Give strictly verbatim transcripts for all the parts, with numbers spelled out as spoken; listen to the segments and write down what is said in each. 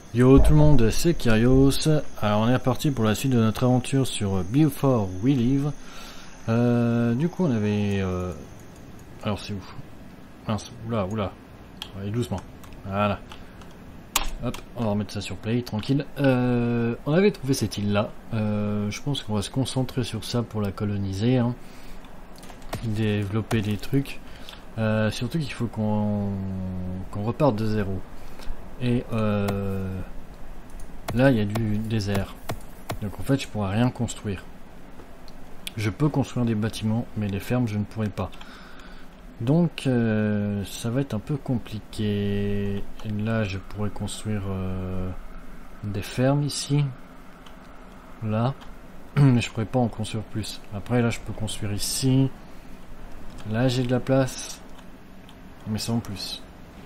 Yo tout le monde, c'est Kyrios. Alors on est reparti pour la suite de notre aventure sur Before We Leave. Euh, du coup on avait... Euh... Alors c'est où? Mince, oula, oula. Allez doucement. Voilà. Hop, on va remettre ça sur play, tranquille. Euh, on avait trouvé cette île là. Euh, je pense qu'on va se concentrer sur ça pour la coloniser. Hein. Développer des trucs. Euh, surtout qu'il faut qu'on qu'on reparte de zéro. Et euh, là il y a du désert. Donc en fait je pourrais rien construire. Je peux construire des bâtiments, mais les fermes je ne pourrais pas. Donc euh, ça va être un peu compliqué. Et là je pourrais construire euh, des fermes ici. Là. Mais je pourrais pas en construire plus. Après là je peux construire ici. Là j'ai de la place. Mais sans plus.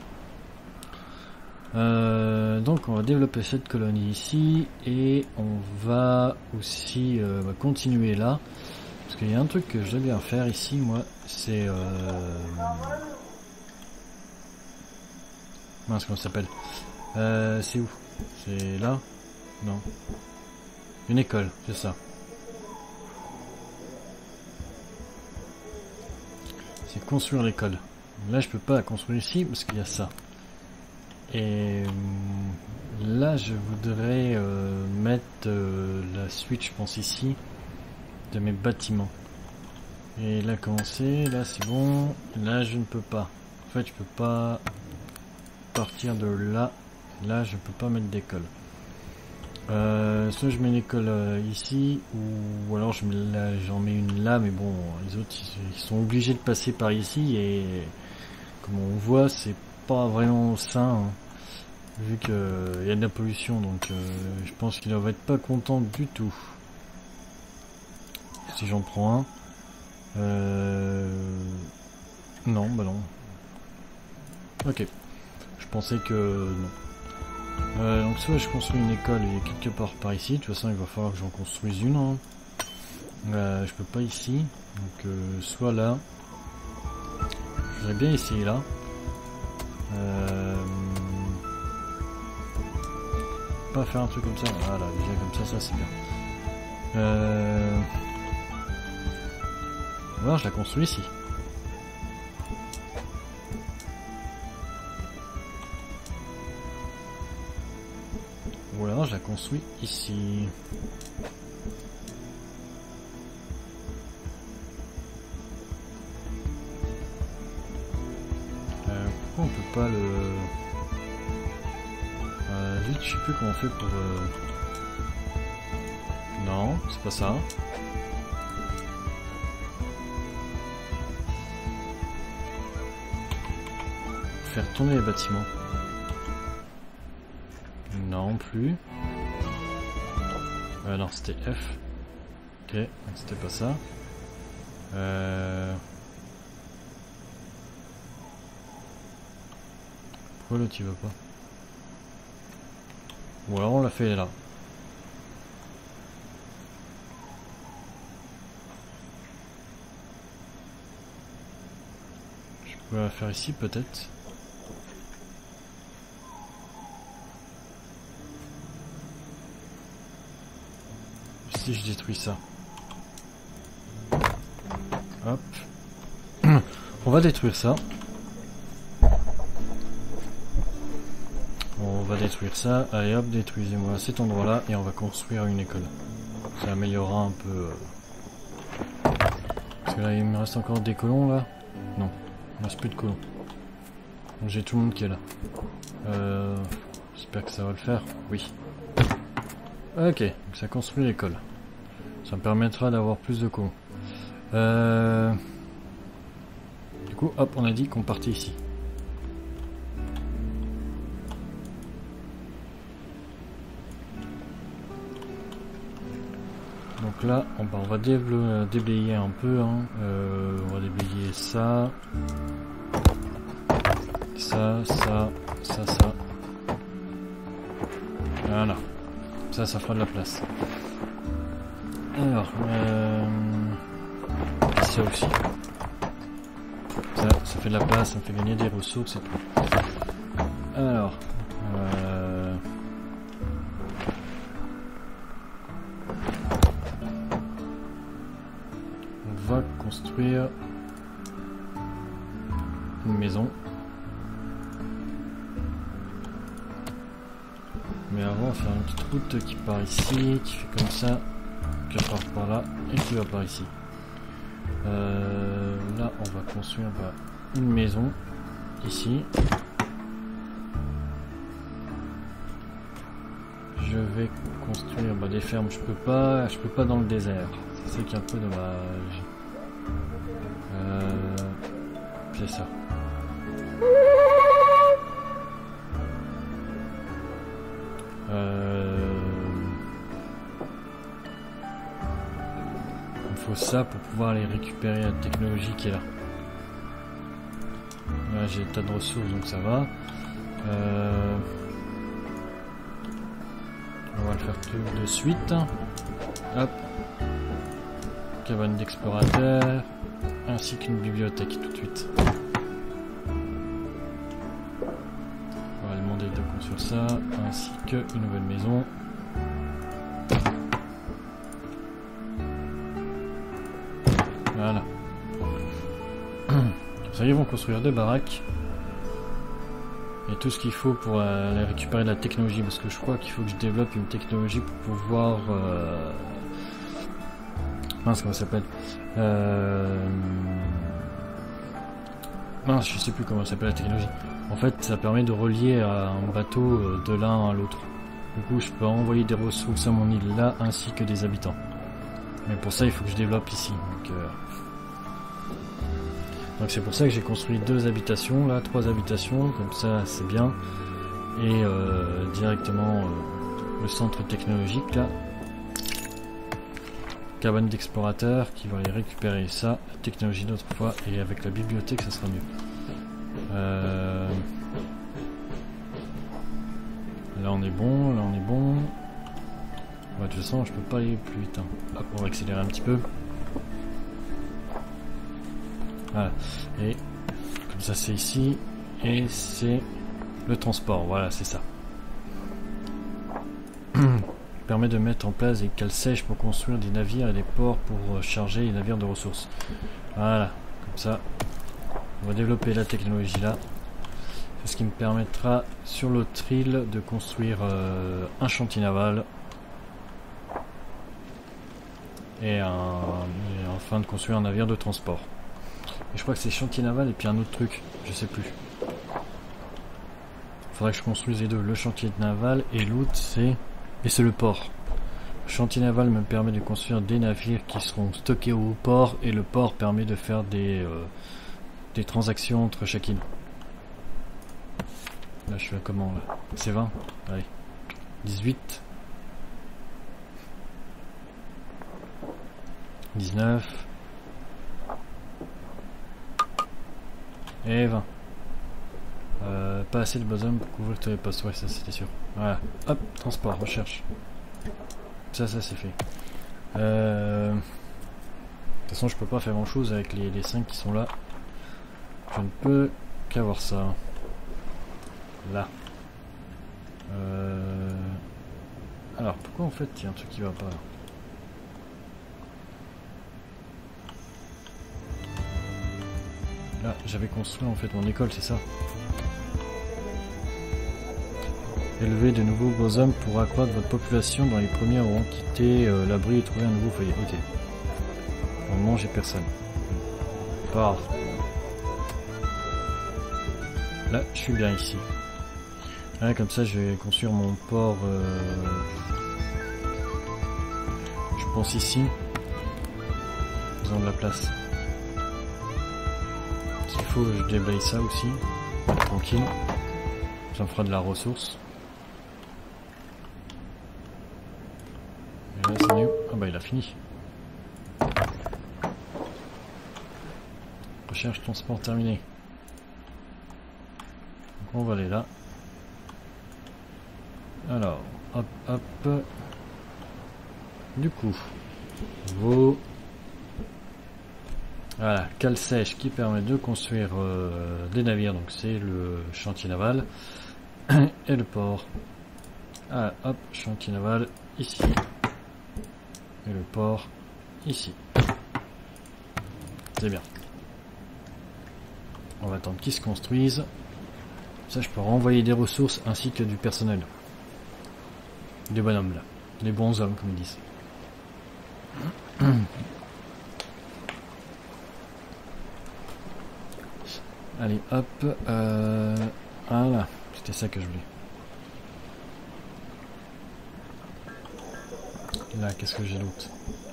Euh, donc on va développer cette colonie ici et on va aussi euh, bah, continuer là parce qu'il y a un truc que je dois bien faire ici moi, c'est euh... mince comment ça s'appelle, euh, c'est où, c'est là, non, une école, c'est ça, c'est construire l'école. Là je peux pas la construire ici parce qu'il y a ça. Et là je voudrais euh, mettre euh, la suite je pense ici de mes bâtiments. Et là commencer, là c'est bon, là je ne peux pas. En fait je peux pas partir de là, là je peux pas mettre d'école. Euh, soit je mets l'école euh, ici ou alors je mets j'en mets une là, mais bon les autres ils, ils sont obligés de passer par ici et comme on voit c'est pas vraiment sain. Hein. Vu qu'il euh, y a de la pollution, donc euh, je pense qu'il ne va être pas content du tout. Si j'en prends un. Euh... Non, bah non. Ok. Je pensais que non. Euh, donc soit je construis une école et quelque part par ici. De toute façon, il va falloir que j'en construise une. Hein. Euh, je peux pas ici. Donc euh, soit là. Je voudrais bien essayer là. Euh... Pas faire un truc comme ça, voilà, déjà comme ça, ça c'est bien. Euh... Ou alors je la construis ici. Ou alors je la construis ici. Euh, pourquoi on peut pas le... Euh, vite, je sais plus comment on fait pour... Euh... Non, c'est pas ça. Faire tourner les bâtiments. Non plus. Euh, non, c'était F. Ok, donc c'était pas ça. Euh... Pourquoi l'autre il veut pas? Ou alors on l'a fait là. Je peux la faire ici peut-être. Si je détruis ça. Hop. On va détruire ça. On va détruire ça, allez hop, détruisez-moi cet endroit là et on va construire une école. Ça améliorera un peu... Euh... Parce que là il me reste encore des colons là. Non, il me reste plus de colons. Donc j'ai tout le monde qui est là. Euh... J'espère que ça va le faire, oui. Ok, donc ça construit l'école. Ça me permettra d'avoir plus de colons. Euh... Du coup, hop, on a dit qu'on partait ici. Donc là, on, bah, on va déblayer un peu. Hein. Euh, on va déblayer ça. Ça, ça, ça, ça. Voilà. Ça, ça fera de la place. Alors, euh, ça aussi. Ça, ça fait de la place, ça me fait gagner des ressources et tout. Alors, euh, construire une maison. Mais avant, on va faire une petite route qui part ici, qui fait comme ça, qui part par là et qui va par ici. Euh, là, on va construire bah, une maison ici. Je vais construire bah, des fermes. Je peux pas, je peux pas dans le désert. C'est ça qui est un peu dommage. Euh, c'est ça. Euh, il faut ça pour pouvoir aller récupérer la technologie qui est là. Là j'ai des tas de ressources donc ça va. Euh, on va le faire tout de suite. Hop. Cabane d'explorateur ainsi qu'une bibliothèque tout de suite. On va demander de construire ça ainsi qu'une nouvelle maison. Voilà. Ça y est, ils vont construire deux baraques. Et tout ce qu'il faut pour euh, aller récupérer de la technologie. Parce que je crois qu'il faut que je développe une technologie pour pouvoir... Euh... Mince, comment ça s'appelle euh... Mince, je sais plus comment ça s'appelle la technologie. En fait, ça permet de relier un bateau de l'un à l'autre. Du coup, je peux envoyer des ressources à mon île là, ainsi que des habitants. Mais pour ça, il faut que je développe ici. Donc, euh... donc c'est pour ça que j'ai construit deux habitations, là, trois habitations, comme ça, c'est bien. Et euh, directement euh, le centre technologique, là. Cabane d'explorateur, qui va aller récupérer ça, la technologie d'autre fois, et avec la bibliothèque, ça sera mieux. Euh... Là on est bon, là on est bon. Ouais, de toute façon je peux pas aller plus vite. Hein. Hop, on va accélérer un petit peu. Voilà. Et comme ça c'est ici. Et c'est le transport. Voilà, c'est ça. Permet de mettre en place des cales sèches pour construire des navires et des ports pour charger les navires de ressources. Voilà, comme ça. On va développer la technologie là. Ce qui me permettra sur l'autre île de construire euh, un chantier naval. Et, un, et enfin de construire un navire de transport. Et je crois que c'est chantier naval et puis un autre truc, je sais plus. Il faudrait que je construise les deux, le chantier naval et l'autre c'est... Et c'est le port. Le chantier naval me permet de construire des navires qui seront stockés au port et le port permet de faire des, euh, des transactions entre chaque île. Là je suis à comment là? C'est vingt? Allez. dix-huit. dix-neuf. Et vingt. Euh, pas assez de bosom pour couvrir tous les postes, ouais ça c'était sûr. Voilà, hop, transport, recherche. Ça, ça c'est fait. Euh... De toute façon je peux pas faire grand chose avec les, les cinq qui sont là. Je ne peux qu'avoir ça. Là. Euh... Alors pourquoi en fait il y a un truc qui va pas là? Là j'avais construit en fait mon école, c'est ça. Élever de nouveaux bosons pour accroître votre population dans les premiers auront quitté euh, l'abri et trouver un nouveau foyer. Ok. Pour le moment j'ai personne. Par. Là je suis bien ici. Là comme ça je vais construire mon port. Euh... Je pense ici. Ils ont de la place. S'il faut je déblaye ça aussi. Tranquille. Ça me fera de la ressource. Et là, c'est mieux. Ah bah il a fini. Recherche transport terminé. Donc on va aller là. Alors, hop, hop. Du coup, vos... Voilà, cale sèche qui permet de construire euh, des navires. Donc c'est le chantier naval. Et le port. Ah, hop, chantier naval ici. Et le port ici. C'est bien. On va attendre qu'ils se construisent. Ça, je peux renvoyer des ressources ainsi que du personnel. Des bonhommes là. Les bons hommes, comme ils disent. Allez, hop. Euh, voilà. C'était ça que je voulais. Là, qu'est-ce que j'ai d'autre?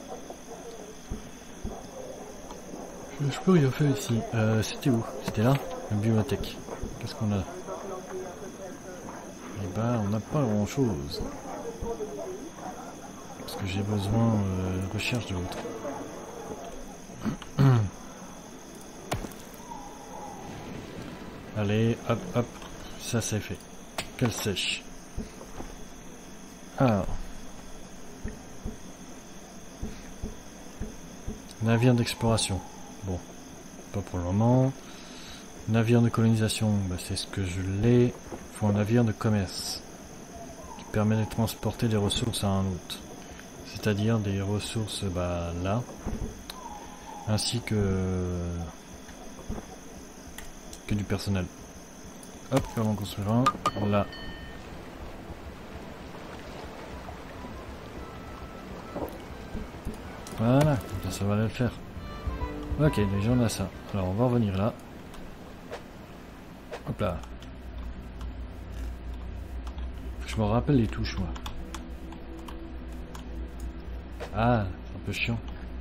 Je, je peux rien faire ici. Euh, C'était où? C'était là? La bibliothèque. Qu'est-ce qu'on a? Eh ben, on n'a pas grand-chose. Parce que j'ai besoin euh, de recherche de l'autre. Allez, hop, hop. Ça, c'est fait. Qu'elle sèche. Alors. Navire d'exploration. Bon. Pas pour le moment. Navire de colonisation. Bah, c'est ce que je l'ai. Il faut un navire de commerce. Qui permet de transporter des ressources à un autre. C'est-à-dire des ressources bah, là. Ainsi que... que du personnel. Hop, on va en construire un. Là. Voilà, ça, ça va le faire. Ok, déjà on a ça. Alors on va revenir là. Hop là. Je me rappelle les touches moi. Ah, c'est un peu chiant.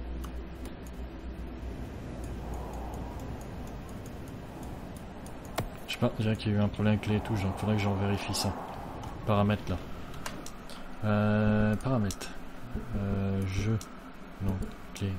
Je sais pas, je dirais qu'il y a eu un problème avec les touches, donc il faudrait que j'en vérifie ça. Paramètres là. Euh, paramètres. Euh, jeu. Non, clé.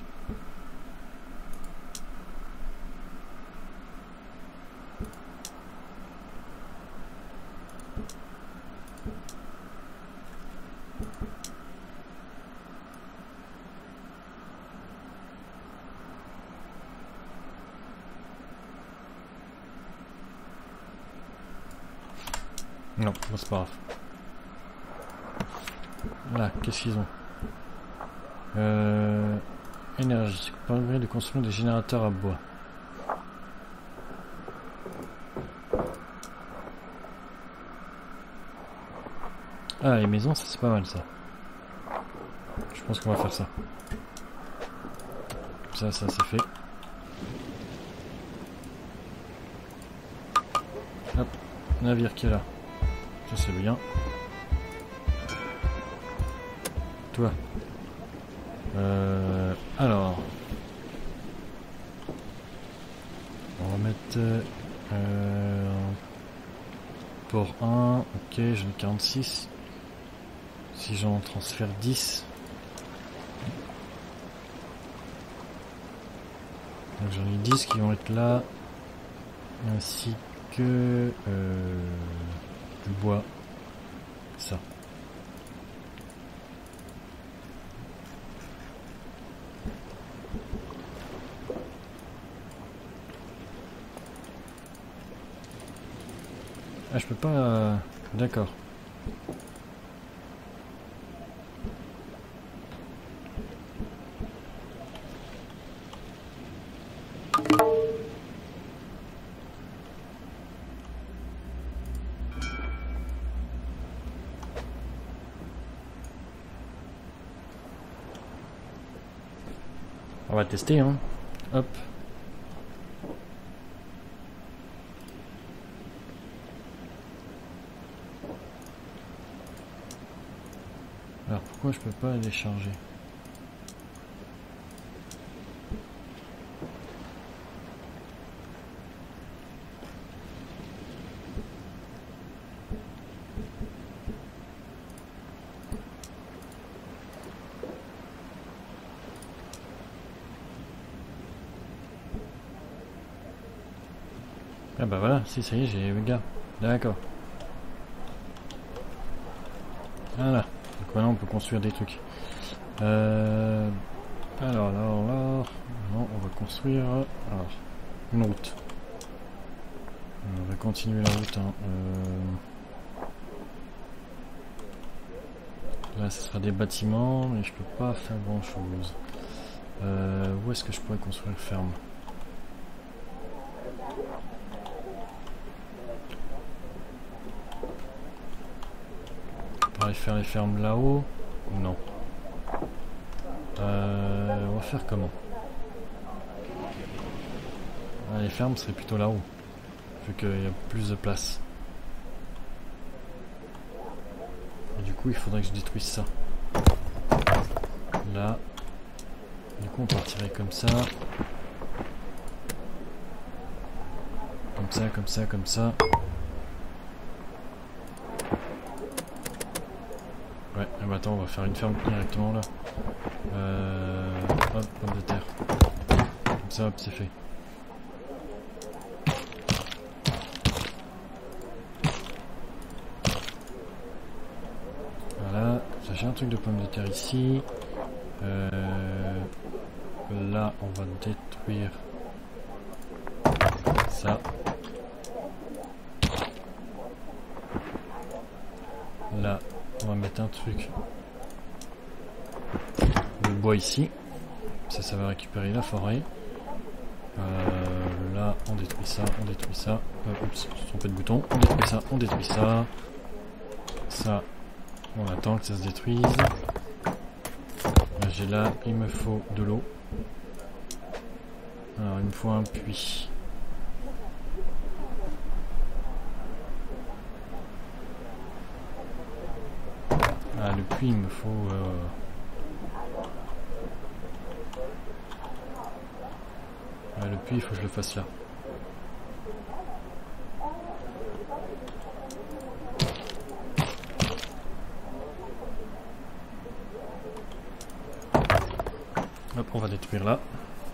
Non, c'est pas grave. Voilà, qu'est-ce qu'ils ont? Euh, énergie, permet de construire des générateurs à bois. Ah, les maisons, ça c'est pas mal ça. Je pense qu'on va faire ça. Ça, ça c'est fait. Hop, navire qui est là. Ça c'est bien. Toi. Euh, alors. On va mettre... Euh, port un. Ok, j'en ai quarante-six. Si j'en transfère dix. Donc j'en ai dix qui vont être là. Ainsi que... Euh, du bois. Ça. Ah, je peux pas... Euh... D'accord. On va tester, hein. Hop. Alors pourquoi je peux pas les charger? Ah bah voilà, si ça y est, j'ai le gars. D'accord. Voilà. Donc maintenant on peut construire des trucs. Euh... Alors, alors, alors... Non, on va construire... Alors, une route. On va continuer la route. Hein. Euh... Là, ce sera des bâtiments, mais je peux pas faire grand chose. Euh... Où est-ce que je pourrais construire une ferme? aller faire les fermes là-haut. Non. Euh, on va faire comment? Ah, les fermes seraient plutôt là-haut. Vu qu'il y a plus de place. Et du coup, il faudrait que je détruise ça. Là. Du coup, on partirait comme ça. Comme ça, comme ça, comme ça. Ouais, et bah attends, on va faire une ferme directement là. Euh, hop, pomme de terre. Comme ça, hop, c'est fait. Voilà, ça j'ai un truc de pomme de terre ici. Euh, là, on va détruire ça. Là, on va mettre un truc de bois ici. Ça, ça va récupérer la forêt. Euh, là, on détruit ça, on détruit ça. Euh, oups, je me suis trompé de bouton. On détruit ça, on détruit ça. Ça, on attend que ça se détruise. J'ai là, il me faut de l'eau. Alors, il me faut un puits. Ah, le puits, il me faut... Euh... Ah, le puits, il faut que je le fasse là. Hop, on va détruire là.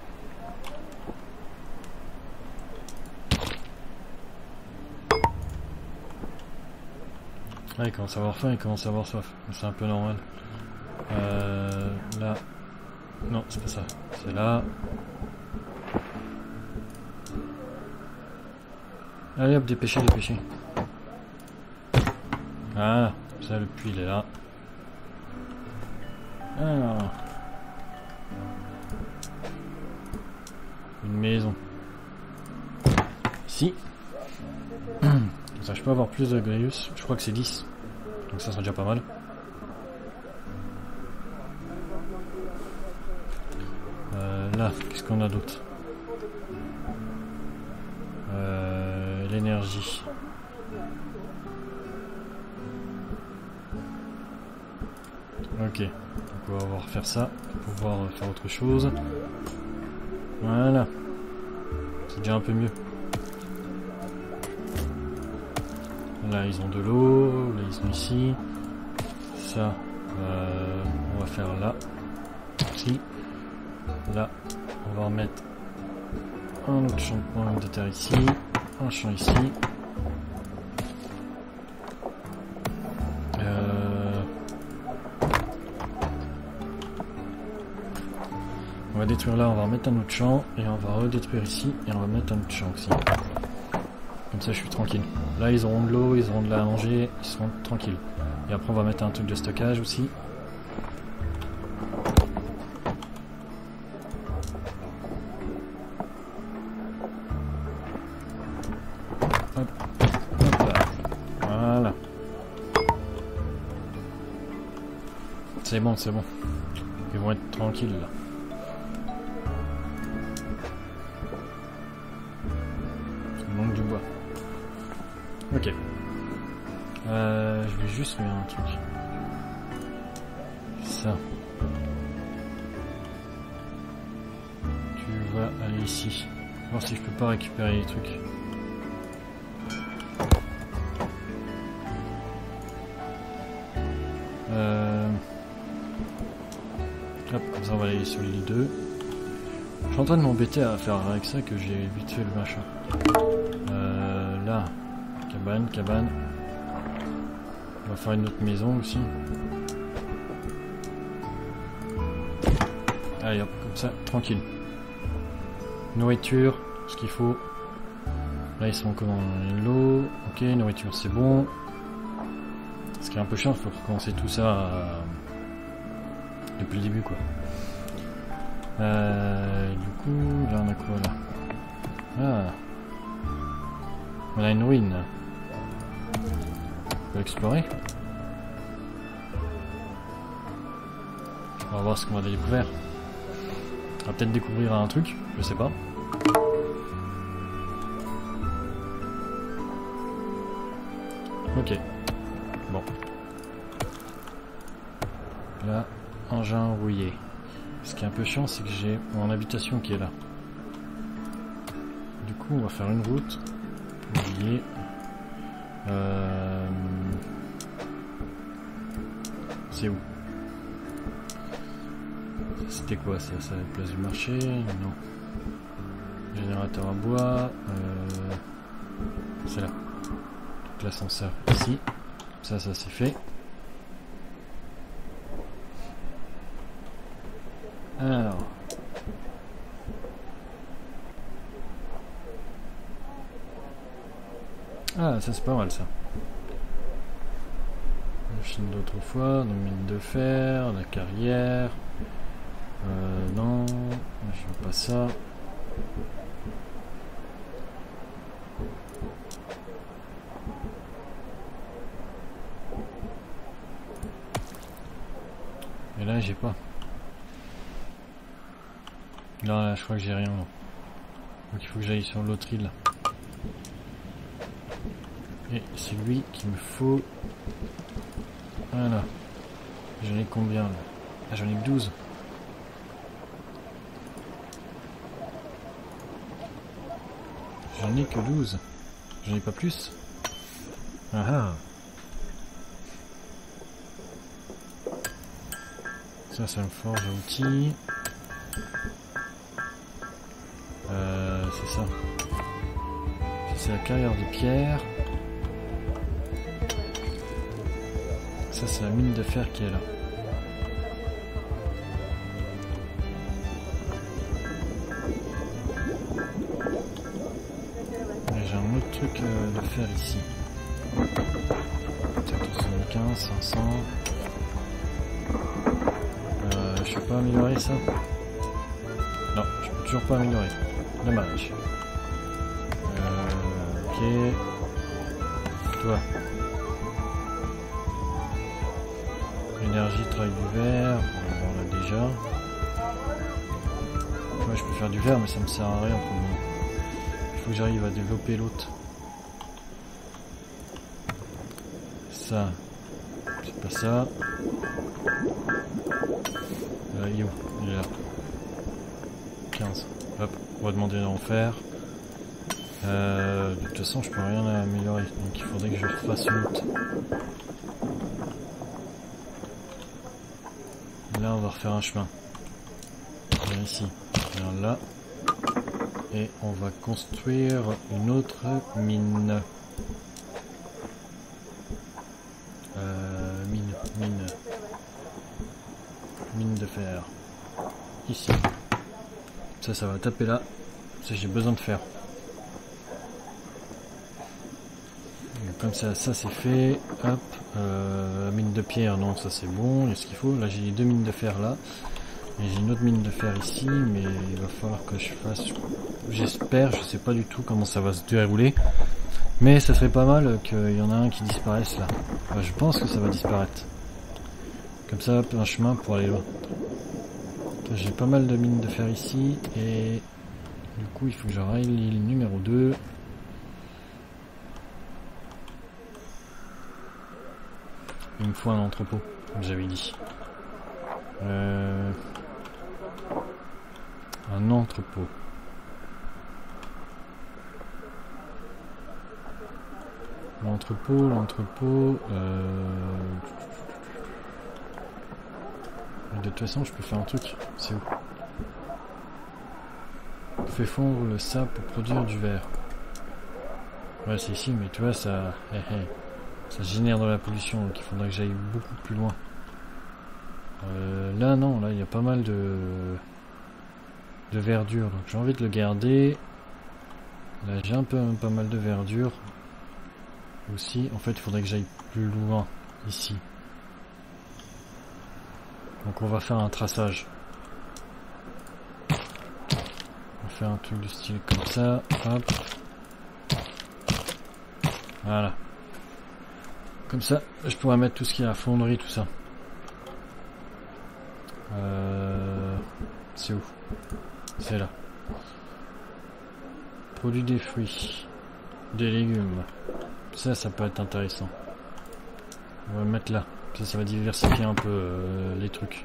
Ah, il commence à avoir faim, il commence à avoir soif. C'est un peu normal. Euh, là. Non, c'est pas ça. C'est là. Allez hop, dépêchez, dépêchez. Ah, ça, le puits, il est là. Alors. Une maison. Ici. Ça, je peux avoir plus de Graius. Je crois que c'est dix. Donc ça sera déjà pas mal. Euh, là, qu'est-ce qu'on a d'autre? euh, L'énergie. Ok. Donc on va pouvoir faire ça. Pour pouvoir faire autre chose. Voilà. C'est déjà un peu mieux. Là ils ont de l'eau, là ils sont ici. Ça, euh, on va faire là. Ici. Là, on va remettre un autre champ de pomme de terre ici. Un champ ici. Euh... On va détruire là, on va remettre un autre champ. Et on va redétruire ici. Et on va mettre un autre champ aussi. Comme ça je suis tranquille. Là ils auront de l'eau, ils auront de la à manger, ils seront tranquilles. Et après on va mettre un truc de stockage aussi. Hop, hop là. Voilà. C'est bon, c'est bon. Ils vont être tranquilles là. Il manque du bois. Ok. Euh, je vais juste faire un truc. Ça. Tu vas aller ici. Voir si je peux pas récupérer les trucs. Euh... Hop, comme ça on va aller sur l'île deux. Je suis en train de m'embêter à faire avec ça que j'ai vite fait le machin. Euh, là. Cabane, cabane. On va faire une autre maison aussi. Allez hop, comme ça, tranquille. Nourriture, ce qu'il faut. Là ils sont comment? L'eau, ok, nourriture c'est bon. Ce qui est un peu chiant, il faut recommencer tout ça euh, depuis le début quoi. Euh, du coup, là on a quoi là? Ah, on a une ruine. On peut explorer. On va voir ce qu'on a découvert. On va peut-être découvrir un truc, je sais pas. Ok. Bon. Là, engin rouillé. Ce qui est un peu chiant, c'est que j'ai mon habitation qui est là. Du coup, on va faire une route. Oublié. Euh... C'est où? C'était quoi ça? Ça, la place du marché? Non. Générateur à bois. Euh... C'est là. L'ascenseur ici. Ça, ça c'est fait. Alors. Ah, ça c'est pas mal ça. La chaîne d'autrefois, nos mines de fer, la carrière. Euh, non, je veux pas ça. Et là, j'ai pas. Là, là, je crois que j'ai rien. Là. Donc il faut que j'aille sur l'autre île. Et c'est lui qu'il me faut. Voilà. J'en ai combien là? Ah, j'en ai que douze. J'en ai que douze. J'en ai pas plus. Ah ah. Ça, ça me forge à outils. Euh, c'est ça. C'est la carrière de pierre. Ça, c'est la mine de fer qui est là. J'ai un autre truc euh, de fer ici. quatre cent soixante-quinze, cinq cents. Euh, je peux pas améliorer ça? Non, je peux toujours pas améliorer. Dommage. Euh, ok. Toi. Énergie, travail du verre. Bon, on l'a déjà. Ouais, je peux faire du verre, mais ça me sert à rien pour le moment. Il faut que j'arrive à développer l'autre. Ça. C'est pas ça. Euh, il est où? Il est là. quinze. Hop, on va demander d'en faire. Euh, de toute façon, je peux rien améliorer. Donc il faudrait que je refasse une autre. Là, on va refaire un chemin. Viens ici. Viens là. Et on va construire une autre mine. Euh, mine, mine. Mine de fer. Ici. Ça, ça va taper là. Ça, j'ai besoin de fer. Donc, comme ça, ça c'est fait. Hop. Euh, mine de pierre, non, ça c'est bon. Il y a ce qu'il faut. Là, j'ai deux mines de fer là. Et j'ai une autre mine de fer ici. Mais il va falloir que je fasse... J'espère, je sais pas du tout comment ça va se dérouler. Mais ça serait pas mal qu'il y en a un qui disparaisse là. Enfin, je pense que ça va disparaître. Comme ça, un chemin pour aller loin. J'ai pas mal de mines de fer ici. Et du coup, il faut que je raille l'île numéro deux. Il me faut un entrepôt, comme j'avais dit. Euh... Un entrepôt. L'entrepôt, l'entrepôt... Euh... De toute façon, je peux faire un truc. C'est où? On fait fondre le sable pour produire du verre. Ouais, c'est ici, mais tu vois, ça... Ça génère de la pollution, donc il faudrait que j'aille beaucoup plus loin. Euh, là, non, là, il y a pas mal de... de verdure, donc j'ai envie de le garder. Là, j'ai un peu pas mal de verdure. Aussi, en fait, il faudrait que j'aille plus loin, ici. Donc on va faire un traçage. On va faire un truc du style comme ça. Hop. Voilà. Comme ça, je pourrais mettre tout ce qui est à fonderie, tout ça. Euh, c'est où? C'est là. Produit des fruits. Des légumes. Ça, ça peut être intéressant. On va le mettre là. Ça, ça va diversifier un peu euh, les trucs.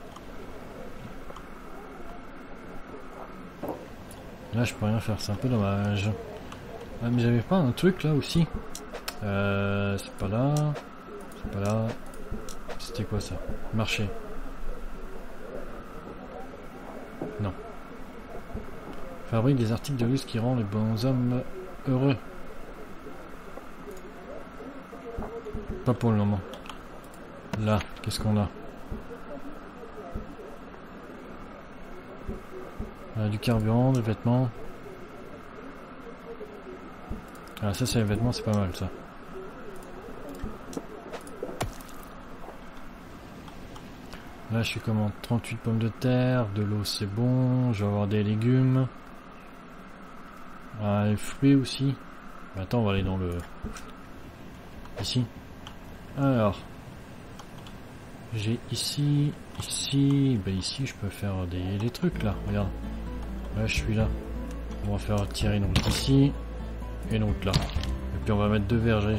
Là, je peux rien faire. C'est un peu dommage. Ah, mais j'avais pas un truc là aussi. Euh, c'est pas là. C'est pas là. C'était quoi ça? Marché. Non. Fabrique des articles de luxe qui rendent les bons hommes heureux. Pas pour le moment. Là, qu'est-ce qu'on a? Euh, du carburant, des vêtements. Ah, ça c'est les vêtements, c'est pas mal ça. Là je suis comment? trente-huit pommes de terre, de l'eau c'est bon, je vais avoir des légumes. Ah, les fruits aussi. Attends, on va aller dans le... Ici. Alors. J'ai ici, ici, ben ici je peux faire des, des trucs là, regarde. Là je suis là. On va faire tirer une route ici. Et une route là. Et puis on va mettre deux vergers.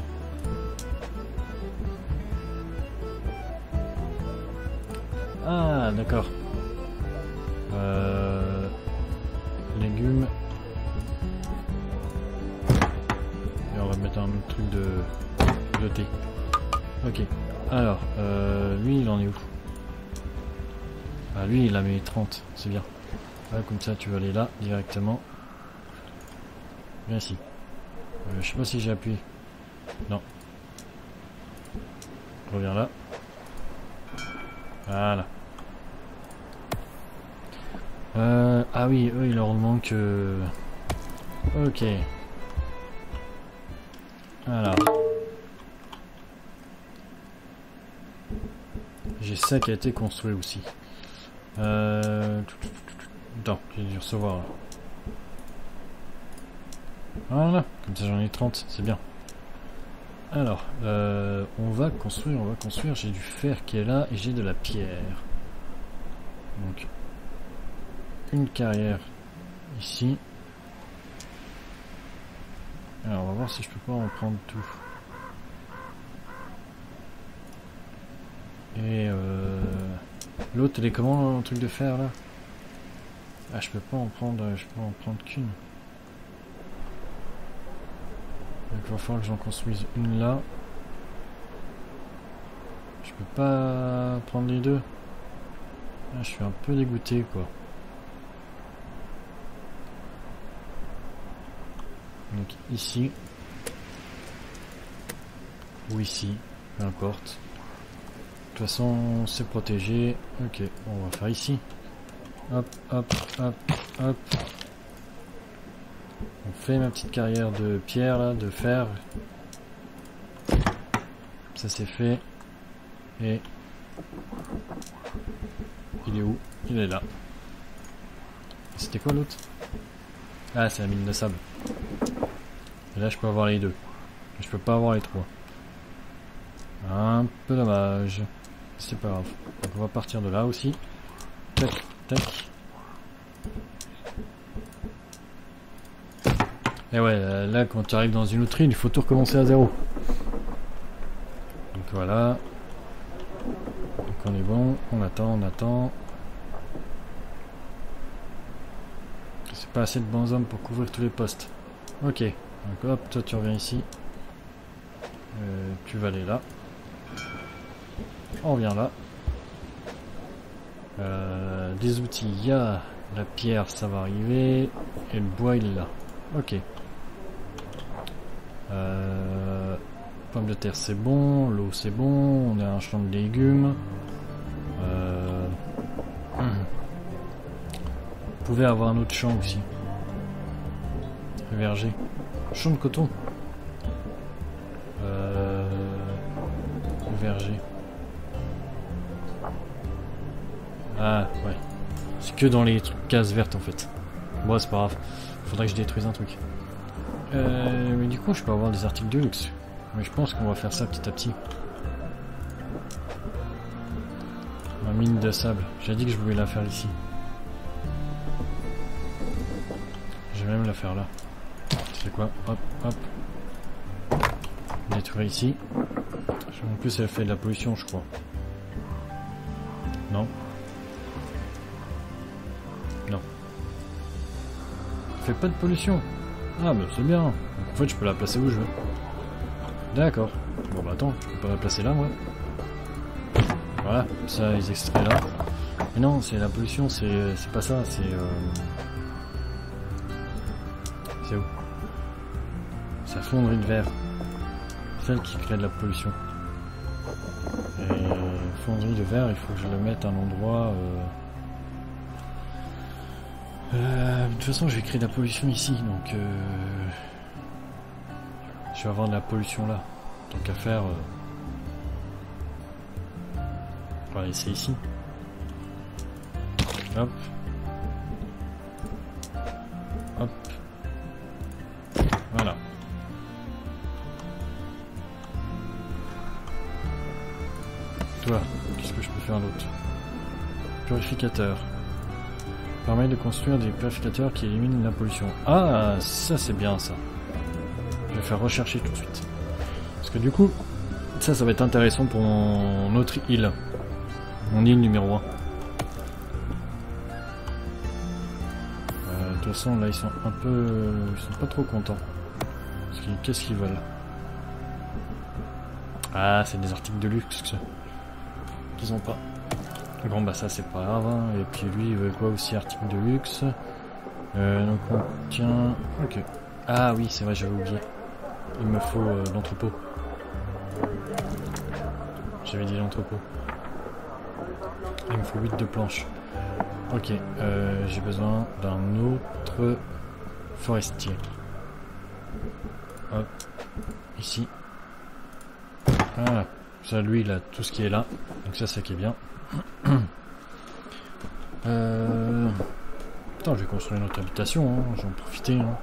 Ah d'accord. Euh, légumes. Et on va mettre un truc de, de thé. Ok. Alors, euh, lui il en est où? Ah lui il a mis trente, c'est bien. Là, comme ça tu vas aller là directement. Viens ici. Euh, je sais pas si j'ai appuyé. Non. Reviens là. Voilà. Euh, ah oui, eux il leur manque... Euh... Ok. Alors. J'ai ça qui a été construit aussi. Euh... Attends, j'ai dû recevoir là. Voilà, comme ça j'en ai trente, c'est bien. Alors, euh, on va construire, on va construire. J'ai du fer qui est là et j'ai de la pierre. Donc, une carrière ici. Alors, on va voir si je peux pas en prendre tout. Et euh, l'autre, elle est comment le truc de fer là? Ah, je peux pas en prendre, je peux pas en prendre qu'une. Donc, il va falloir que j'en construise une là. Je peux pas prendre les deux. Ah, je suis un peu dégoûté quoi. Donc ici. Ou ici. Peu importe. De toute façon c'est protégé. Ok, on va faire ici. Hop, hop, hop, hop. On fait ma petite carrière de pierre là, de fer. Ça c'est fait. Et il est où? Il est là. C'était quoi l'autre? Ah, c'est la mine de sable. Et là je peux avoir les deux. Je peux pas avoir les trois. Un peu dommage. C'est pas grave. Donc on va partir de là aussi. Tac, tac. Et ouais, là quand tu arrives dans une autre île, il faut tout recommencer à zéro. Donc voilà. Donc on est bon, on attend, on attend. C'est pas assez de bons hommes pour couvrir tous les postes. Ok, donc hop, toi tu reviens ici. Euh, tu vas aller là. On revient là. Euh, des outils, il y a la pierre, ça va arriver. Et le bois, il est là. Ok. Euh, pommes de terre, c'est bon. L'eau, c'est bon. On a un champ de légumes. Euh, Vous pouvez avoir un autre champ aussi. Verger. Champ de coton. Euh, verger. Ah ouais. C'est que dans les trucs cases vertes en fait. Bon c'est pas grave. Faudrait que je détruise un truc. Euh, mais du coup je peux avoir des articles de luxe. Mais je pense qu'on va faire ça petit à petit. La mine de sable. J'ai dit que je voulais la faire ici. Je vais même la faire là. C'est quoi? Hop, hop. Détruire ici. En plus, elle fait de la pollution, je crois. Non. Non. Elle fait pas de pollution. Ah, bah c'est bien. Donc, en fait, je peux la placer où je veux. D'accord. Bon, bah attends, je peux pas la placer là, moi. Voilà, ça, ils extraient là. Mais non, c'est la pollution, c'est c'est pas ça, c'est... Euh... C'est où? C'est la fonderie de verre. Celle qui crée de la pollution. Et fonderie de verre, il faut que je le mette à un endroit... Euh... Euh, de toute façon, je vais créer de la pollution ici, donc... Euh... Je vais avoir de la pollution là. Tant qu'à faire... Euh... On va laisser ici. Hop. Hop. Voilà. Toi, qu'est-ce que je peux faire d'autre? Purificateur. Permet de construire des purificateurs qui éliminent la pollution. Ah, ça c'est bien ça. Je vais faire rechercher tout de suite. Parce que du coup, ça, ça va être intéressant pour mon autre île. Mon île numéro un. Euh, de toute façon, là, ils sont un peu... Ils sont pas trop contents. Parce qu'ils... Qu'est-ce qu'ils veulent? Ah, c'est des articles de luxe qu'ils ont pas. Bon, bah ça, c'est pas grave. Hein. Et puis lui, il veut quoi aussi? Article de luxe. Euh, donc on tient... Ok. Ah oui, c'est vrai, j'avais oublié. Il me faut euh, l'entrepôt. J'avais dit l'entrepôt. Il me faut huit de planches. Ok, euh, j'ai besoin d'un autre forestier. Hop, ici. Voilà, ça lui il a tout ce qui est là. Donc ça c'est qui est bien. euh... Putain, je vais construire une autre habitation, hein. Je vais en profiter. Hein.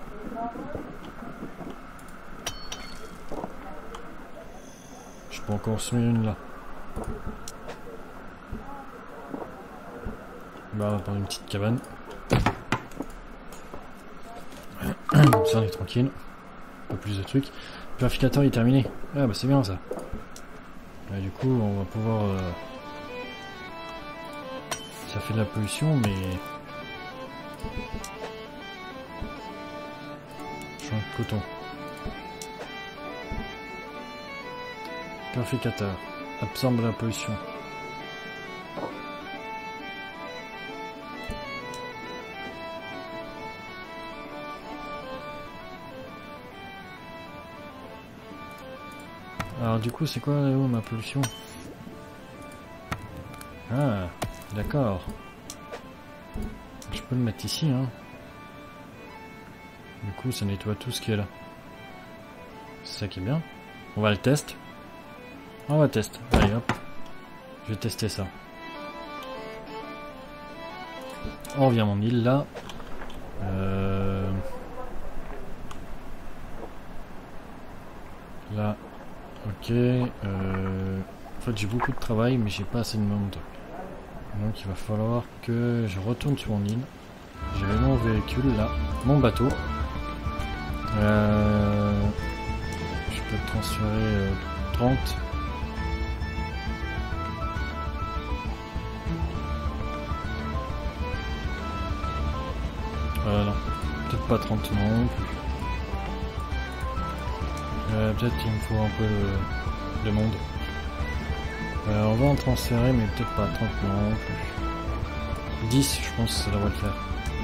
Je peux en construire une là. Bah, on va prendre une petite cabane. Ça, on est tranquille. Un peu plus de trucs. Le purificateur est terminé. Ah, bah, c'est bien ça. Et du coup, on va pouvoir. Euh... Ça fait de la pollution, mais. Champ de coton. Purificateur. Absorbe la pollution. Alors du coup c'est quoi là-haut ma pollution? Ah d'accord. Je peux le mettre ici hein. Du coup ça nettoie tout ce qui est là. C'est ça qui est bien. On va le tester. On va tester. Allez hop. Je vais tester ça. On revient à mon île là. Euh... Là. Ok. Euh... En fait j'ai beaucoup de travail mais j'ai pas assez de monde. Donc il va falloir que je retourne sur mon île. J'ai mon véhicule là. Mon bateau. Euh... Je peux transférer euh, trente. Euh, non, peut-être pas trente non plus. Euh, peut-être qu'il me faut un peu de, de monde. Euh, on va en transférer, mais peut-être pas trente non plus. dix, je pense que ça devrait le faire.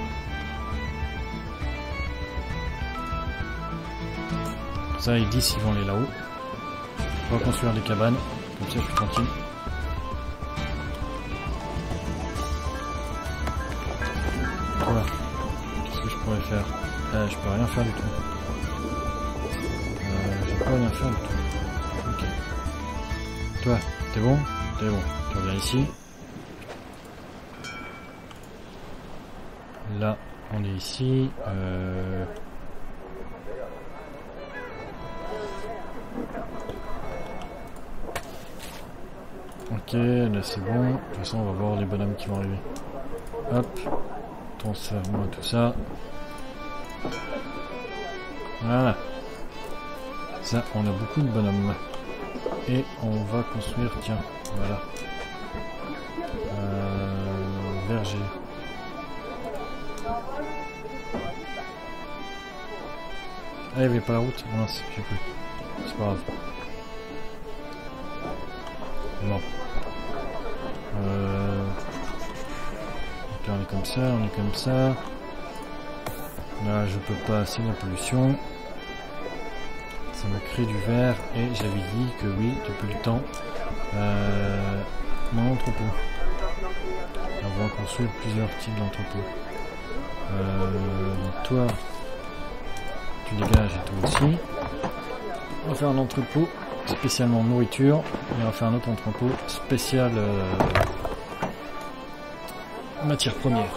Ça, et dix, ils vont aller là-haut. On va construire des cabanes, comme ça je suis tranquille. Voilà. Qu'est-ce que je pourrais faire? euh, Je peux rien faire du tout. Euh, je peux rien faire du tout. Ok. Toi, t'es bon? T'es bon. Tu reviens ici. Là, on est ici. Euh... Ok. Ok, là c'est bon. De toute façon, on va voir les bonhommes qui vont arriver. Hop. Transfère-moi tout ça. Voilà. Ça, on a beaucoup de bonhommes. Et on va construire, tiens, voilà. Euh, verger. Ah, il n'y avait pas la route? Mince, j'ai cru. C'est pas grave. Bon. Euh... Donc là, on est comme ça, on est comme ça. Là, je peux pas, c'est la pollution. Ça me crée du verre et j'avais dit que oui, depuis le temps. Euh, mon entrepôt. On va construire plusieurs types d'entrepôts. Euh, donc toi, tu dégages et toi aussi. On va faire un entrepôt spécialement nourriture et on va faire un autre entrepôt spécial euh, matière première.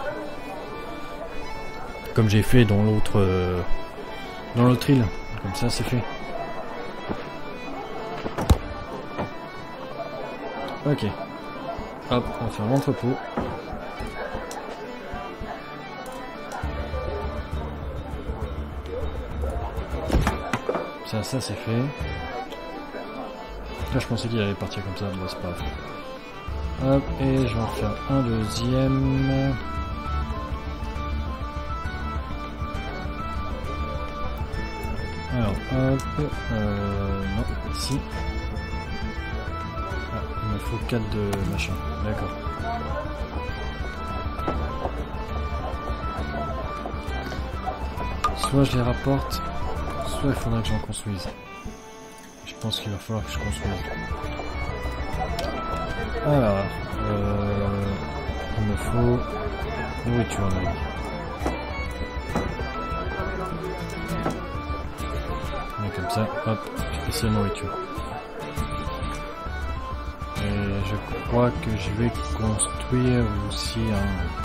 Comme j'ai fait dans l'autre euh, dans l'autre île. Comme ça, c'est fait. Ok. Hop, on va faire l'entrepôt. Ça, ça c'est fait. Là, je pensais qu'il allait partir comme ça, mais c'est pas grave. Hop, et je vais en faire un deuxième. Alors, hop, euh, non, ici. Ah, il me faut quatre de machin, d'accord. Soit je les rapporte, soit il faudrait que j'en construise. Je pense qu'il va falloir que je construise. Alors, euh, il me faut nourriture, on a dit. Comme ça, hop, spécial nourriture. Et je crois que je vais construire aussi un,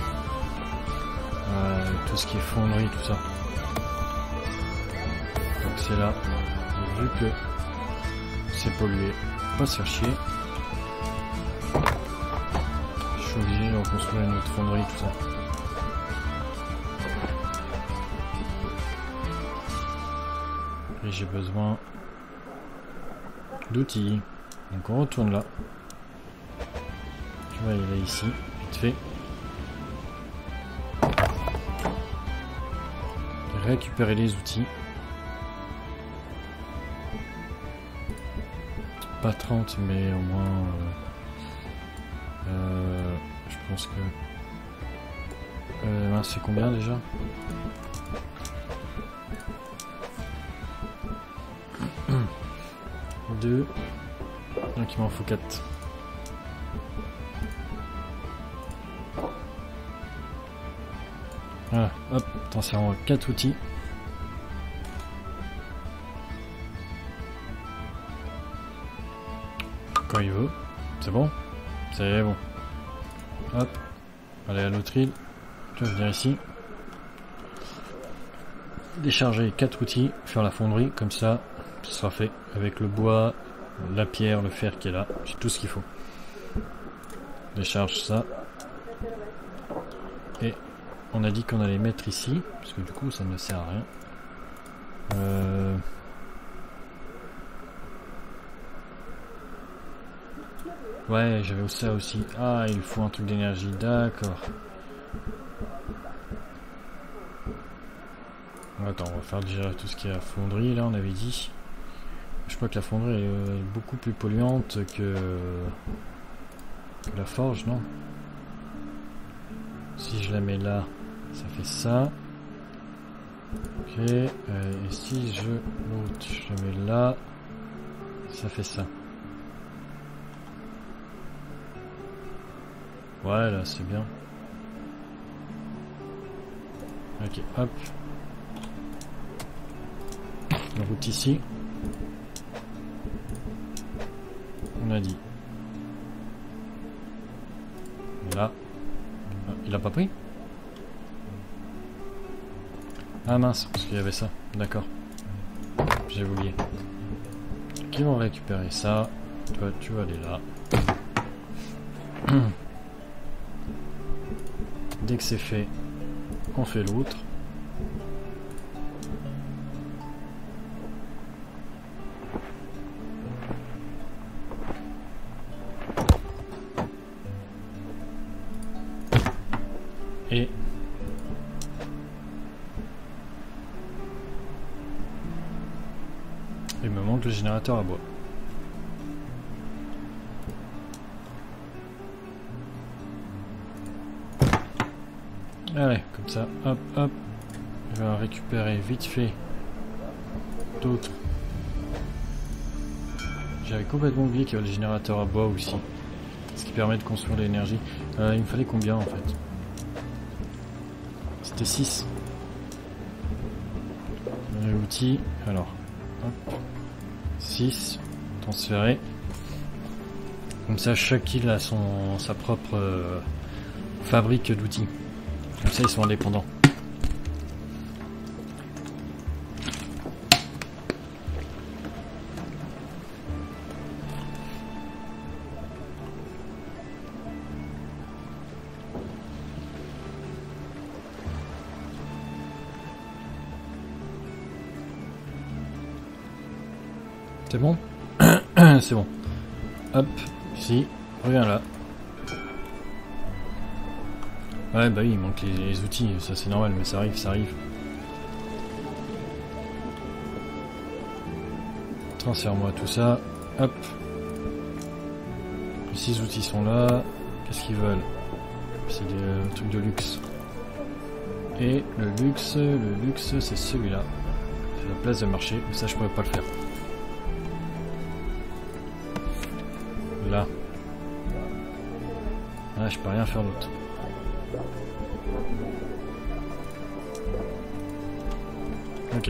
euh, tout ce qui est fonderie, tout ça. Donc c'est là, vu que c'est pollué, pas se faire chier. Je suis obligé de reconstruire une autre fonderie, tout ça. Et j'ai besoin d'outils. Donc on retourne là. Je vais aller ici, vite fait. Récupérer les outils. Pas trente, mais au moins... Euh, euh, je pense que... Euh, c'est combien déjà ? deux. Donc il m'en faut quatre. Voilà, hop, attention, quatre outils. Quand il veut. C'est bon? C'est bon. Hop. Allez à l'autre île. Je vais venir ici. Décharger quatre outils, faire la fonderie, comme ça. Ce sera fait avec le bois, la pierre, le fer qui est là. J'ai tout ce qu'il faut. Décharge ça. Et on a dit qu'on allait mettre ici, parce que du coup ça ne sert à rien. Euh... Ouais, j'avais ça aussi. Ah, il faut un truc d'énergie, d'accord. Attends, on va faire déjà tout ce qui est la fonderie, là on avait dit. Je crois que la fonderie est beaucoup plus polluante que, que la forge, non? Si je la mets là, ça fait ça. Ok, euh, et si je l'autre, je la mets là, ça fait ça. Ouais, là c'est bien. Ok, hop. La route ici. On a dit. Là. Ah, il a pas pris? Ah mince, parce qu'il y avait ça. D'accord. J'ai oublié. Qui vont récupérer ça? Toi, tu vas aller là. Dès que c'est fait, on fait l'autre. Et il me manque le générateur à bois. Allez, comme ça, hop, hop. Je vais récupérer vite fait d'autres. J'avais complètement oublié qu'il y avait le générateur à bois aussi. Ce qui permet de construire de l'énergie. Euh, il me fallait combien en fait? C'était six. L'outil, alors, hop, six, transféré. Comme ça, chaque île a son, sa propre euh, fabrique d'outils. Comme ça, ils sont indépendants. C'est bon? C'est bon. Hop, ici, reviens là. Ouais, bah oui, il manque les, les outils, ça c'est normal, mais ça arrive, ça arrive. Transfère-moi tout ça. Hop. Les six outils sont là. Qu'est-ce qu'ils veulent? C'est des euh, trucs de luxe. Et le luxe, le luxe, c'est celui-là. C'est la place de marché, mais ça je pourrais pas le faire. Là. Là, je peux rien faire d'autre. Ok.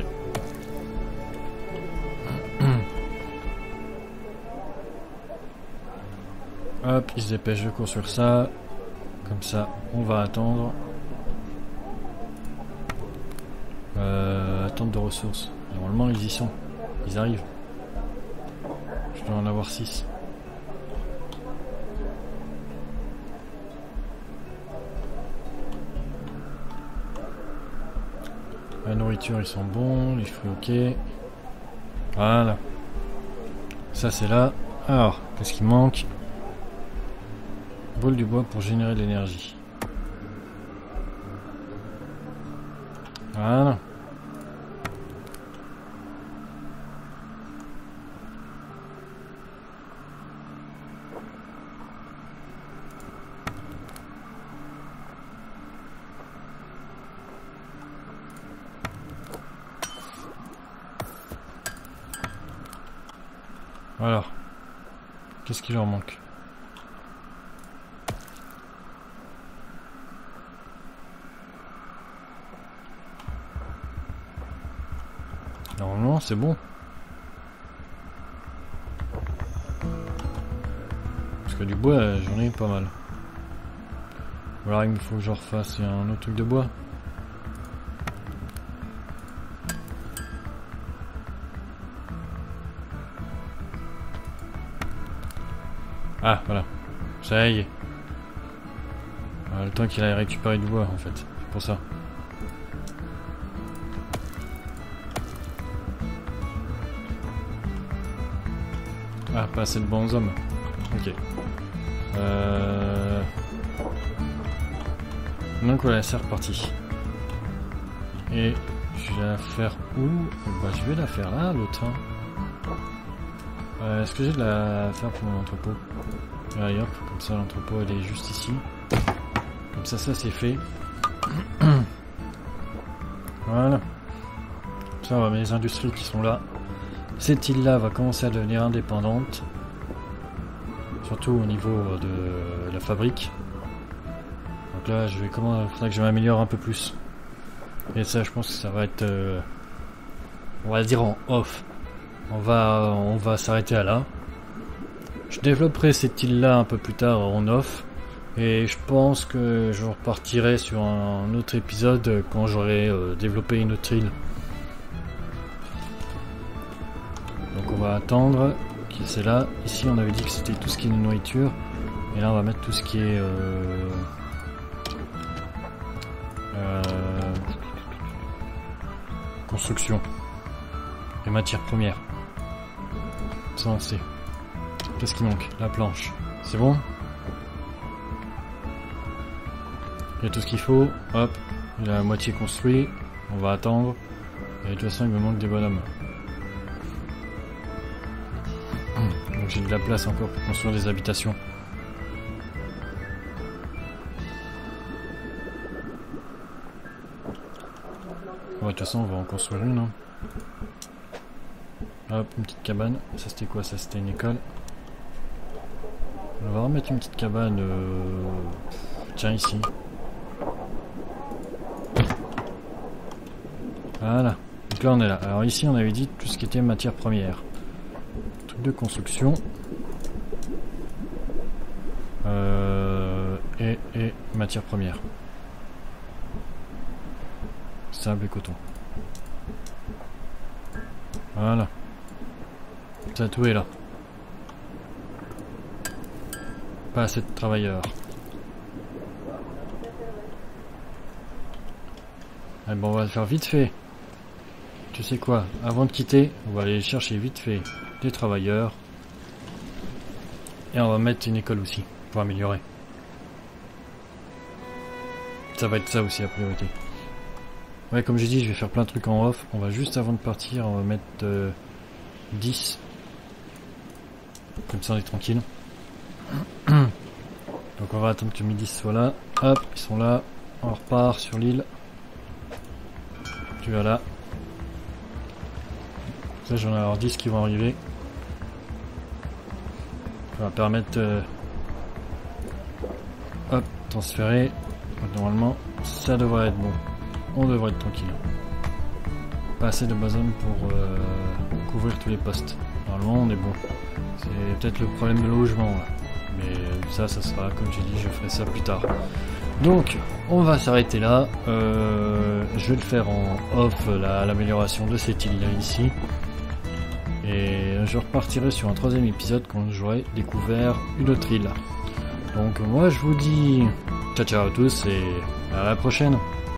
Hop, il se dépêche de construire ça. Comme ça, on va attendre. Euh, attente de ressources. Normalement, ils y sont. Ils arrivent. Je dois en avoir six. La nourriture, ils sont bons. Les fruits, ok. Voilà. Ça, c'est là. Alors, qu'est-ce qui manque? Bol du bois pour générer de l'énergie. Voilà. Voilà. Qu'est-ce qui leur manque? Normalement, c'est bon. Parce que du bois, j'en ai pas mal. Voilà, il me faut que je refasse un autre truc de bois. Ah, voilà. Ça y est. Ah, le temps qu'il aille récupérer du bois, en fait. C'est pour ça. Ah, pas assez de bons hommes. Ok. Euh... Donc voilà, c'est reparti. Et je vais la faire où? Bah, je vais la faire là, l'autre. Euh, Est-ce que j'ai de la faire pour mon entrepôt? Allez hop, comme ça l'entrepôt elle est juste ici. Comme ça, ça c'est fait. Voilà. Ça va, mes industries qui sont là. Cette île-là va commencer à devenir indépendante. Surtout au niveau de la fabrique. Donc là, je vais comment, faudrait que je m'améliore un peu plus. Et ça, je pense que ça va être, euh, on va dire en off. On va, on va s'arrêter à là. Je développerai cette île-là un peu plus tard en off. Et je pense que je repartirai sur un autre épisode quand j'aurai euh, développé une autre île. Donc on va attendre. Ok, c'est là. Ici, on avait dit que c'était tout ce qui est nourriture. Et là on va mettre tout ce qui est euh, euh, construction et matières premières. Ça on sait. Qu'est-ce qui manque? La planche. C'est bon? Il y a tout ce qu'il faut. Hop, il a la moitié construit. On va attendre. Et de toute façon il me manque des bonhommes. Donc j'ai de la place encore pour construire des habitations. Ouais, de toute façon on va en construire une. Hein. Hop, une petite cabane. Ça c'était quoi? Ça c'était une école. On va remettre une petite cabane. Euh... Tiens ici. Voilà. Donc là on est là. Alors ici on avait dit tout ce qui était matière première. Truc de construction. Euh... Et, et matière première. Sable et coton. Voilà. Ça tout est là. Pas assez de travailleurs. Eh bon, on va le faire vite fait. Tu sais quoi? Avant de quitter, on va aller chercher vite fait des travailleurs. Et on va mettre une école aussi, pour améliorer. Ça va être ça aussi la priorité. Ouais, comme j'ai dit, je vais faire plein de trucs en off. On va juste avant de partir, on va mettre euh, dix. Comme ça on est tranquille. Donc on va attendre que midi soit là. Hop, ils sont là. On repart sur l'île. Tu vas là. Ça j'en ai alors dix qui vont arriver. Ça va permettre euh, hop, transférer. Donc, normalement ça devrait être bon. On devrait être tranquille. Pas assez de bazoones pour euh, couvrir tous les postes. Normalement on est bon. C'est peut-être le problème de logement là. Mais ça, ça sera, comme j'ai dit, je ferai ça plus tard. Donc, on va s'arrêter là. Euh, je vais le faire en off, l'amélioration de cette île là ici. Et je repartirai sur un troisième épisode quand j'aurai découvert une autre île. Donc moi je vous dis ciao ciao à tous et à la prochaine.